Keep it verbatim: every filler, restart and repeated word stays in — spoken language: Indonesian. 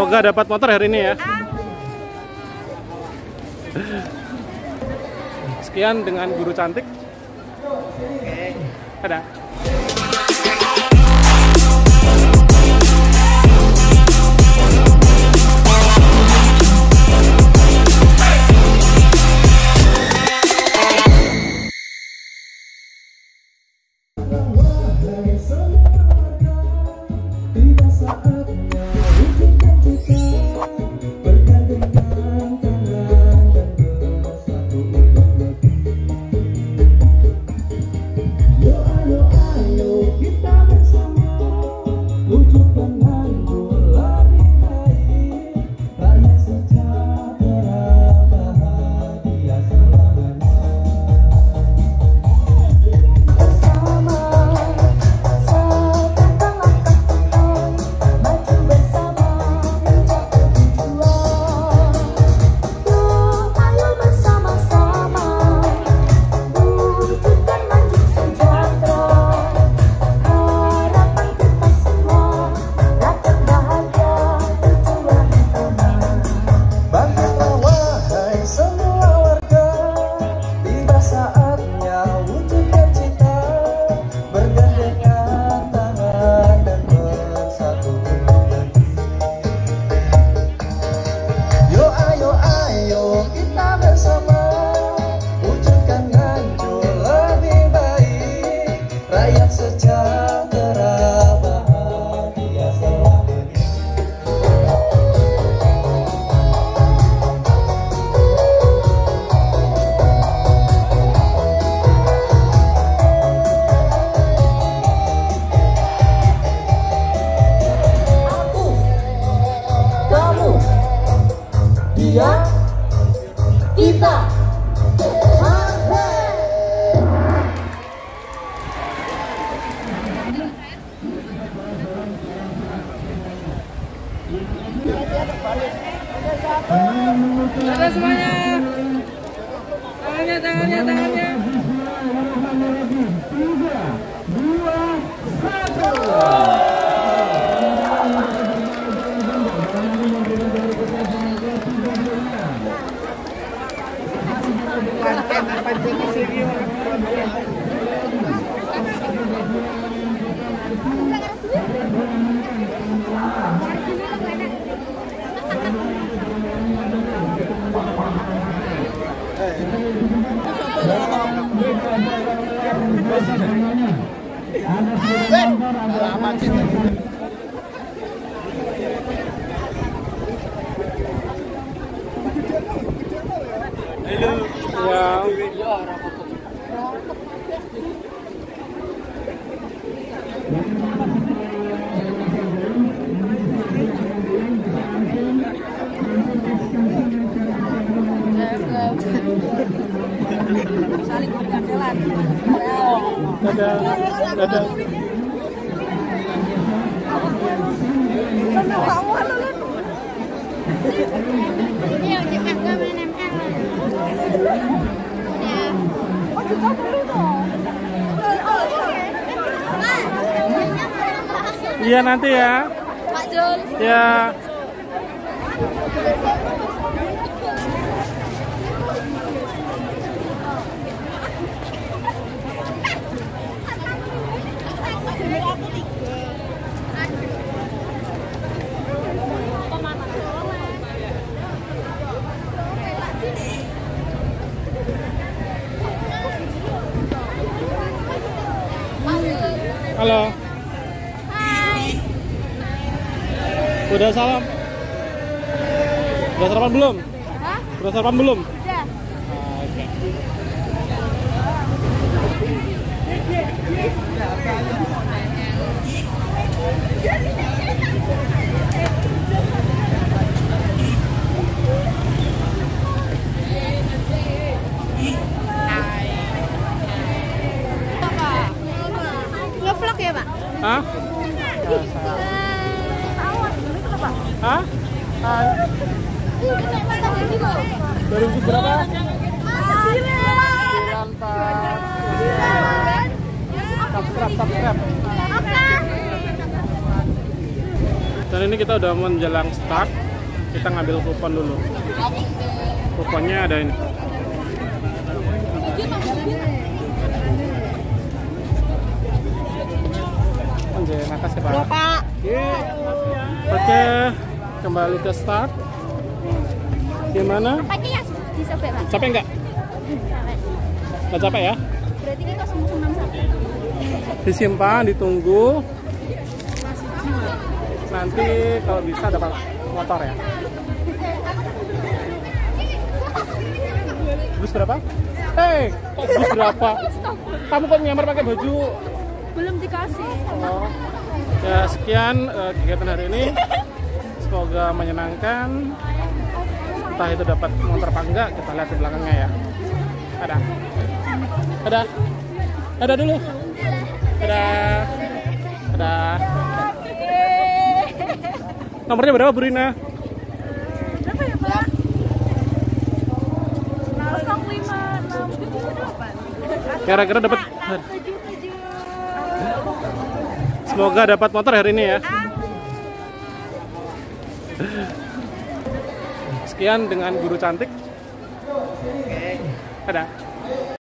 Semoga dapat motor hari ini ya. Sekian dengan guru cantik. Dadah. Dia, kita. Ada semuanya. Tangannya, tangannya, tangannya. Tiga, dua, satu. Saling berikan jalan. Dadah, dadah. Ini yang cepat ke mana Oh, juga dulu dong. Iya nanti ya. Pak Jul. Ya. Halo. Hai. Udah salam? Udah sarapan belum? Hah? Udah sarapan belum? Udah. Ah, oke. Ngevlog ya, Pak? Hah? Hah? dua ribu berapa? Subscribe, subscribe. Dan ini kita udah menjelang start. Kita ngambil kupon dulu. Kuponnya ada ini. Anjay, makasih Pak. Ya, Pak. Oke, kembali ke start. Gimana? Pakai yang disobek, Pak. Capek nggak? Nggak capek ya? Berarti ini kosong enam satu. Disimpan, ditunggu. Nanti kalau bisa dapat motor ya. Bus berapa? Hei, kok bus berapa? Kamu kok nyamar pakai baju? Belum dikasih. Oh. Ya sekian uh, kegiatan hari ini. Semoga menyenangkan. Entah itu dapat motor apa enggak, kita lihat di belakangnya ya. Ada. Ada. Ada dulu. Ada. Ada. Nomornya berapa, Bu Rina? Berapa ya, Pak? nol lima enam tujuh delapan. Kira-kira dapat. Semoga dapat motor hari ini ya. Sekian dengan guru cantik. Ada.